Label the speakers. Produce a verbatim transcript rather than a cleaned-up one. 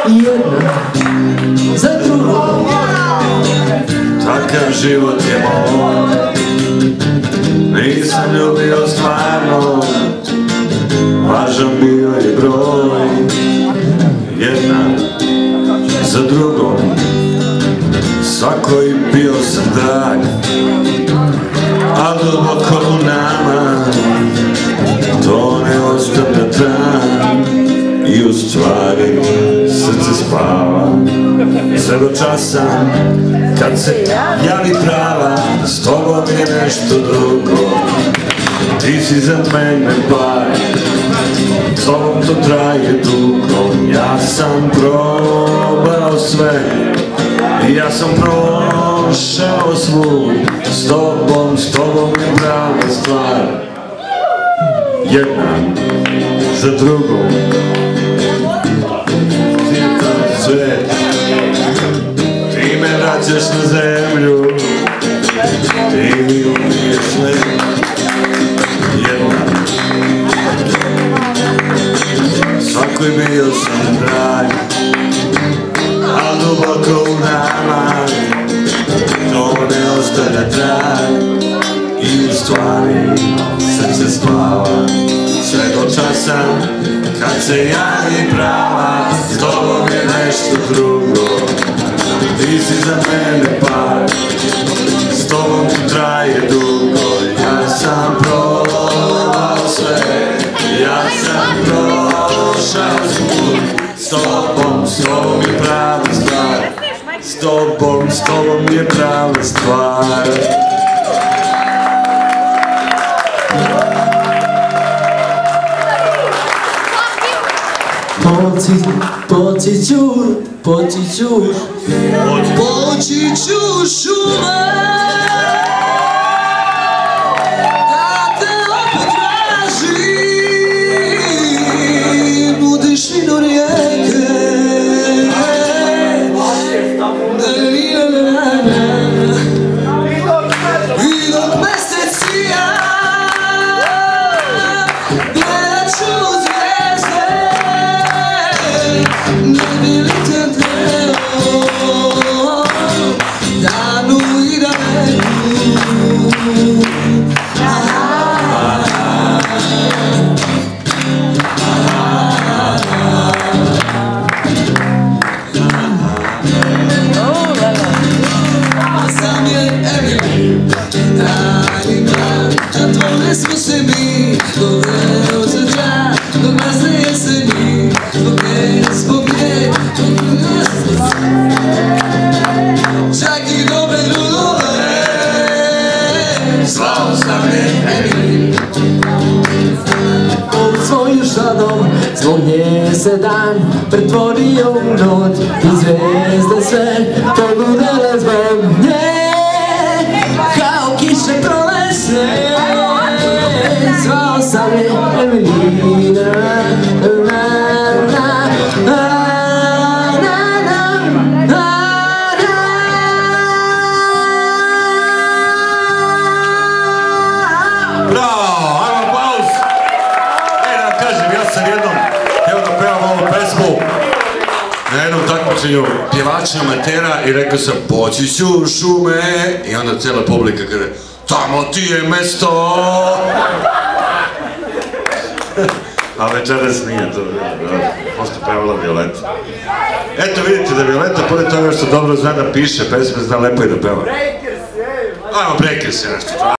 Speaker 1: jedna za drugom.
Speaker 2: Takav život je moj, nisam ljubio stvarno, važan bio je broj. Jedna za drugom, svakoj bio sam drag, a duboko u nama to ne ostavlja trag. I u stvari srce spava sve do časa kad se javi prava. S tobom je nešto drugo, ti si za mene par, s tobom to traje dugo. Ja sam probao sve, ja sam prošao svud, s tobom, s tobom je prava stvar. Jedna za drugom, sve, ti me vraćaš na zemlju, ti mi umiješ sve. Jedna, svakoj bio sam drag, a duboko u nama to ne ostavlja trag. I u stvari srce spava sve do časa kad se javi prava. S tobom je nešto drugo, ti si za mene par, s tobom ti traje dugo. Ja sam probao sve, ja sam prošao svud, s tobom, s tobom je prava stvar, s tobom, s tobom je prava stvar.
Speaker 1: Poći, poći ću, poći ću, poći ću šume, da te opet tražim u tišinu rijeke. I dok mesec sija, gledat ću zvijezde, ne bi li te trebao danu i daleku. Sam je Emily, dani dan, čatvore smo se mi, dok ne osjeća, dok nas ne jeseni, dok ne spogled, dok ne čak i dobre ljudove. Slao sam je Emily, pod svojim šadom, zbog nje se dan pretvorio u noć i zvezde sve pogledale zbog nje. Kao kiše prolese, zvao sam je Emilina.
Speaker 2: Bravo, ajmo aplauz. E, da kažem, ja sam jednom, evo da pevam ovu pesmu na jednom takmičenju pjevača amatera i rekao sam poći ću u šume i onda cijela publika kaže tamo ti je mesto. A večeras nije to bilo, pošto pevala Violeta. Eto vidite da Violeta, pored toga što dobro zna da piše pesme, zna lepo i da peva. Ajmo Breakers je nešto.